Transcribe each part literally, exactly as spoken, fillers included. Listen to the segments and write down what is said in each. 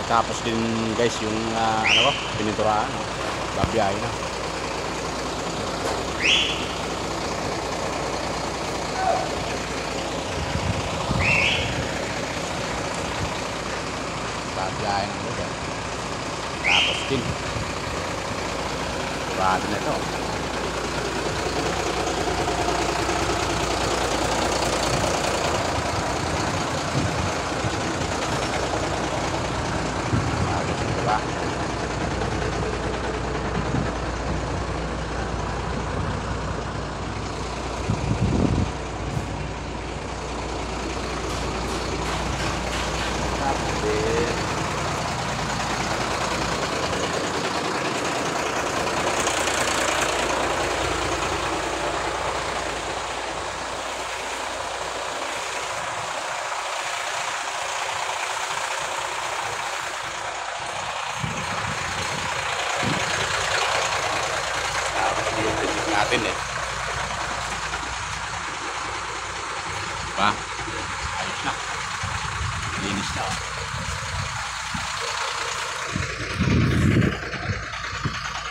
Tapos din guys yung uh, ano ko, pininturahan, no? Babiyahe na. Babiyahe na ko dyan. Tapos din turado na ito. Diba? Tapos din natin eh. Diba? Ayos na. Linis na.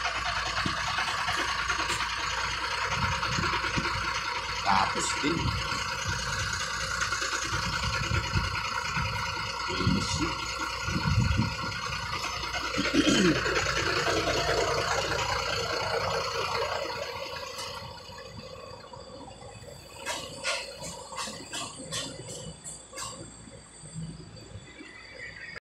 Tapos din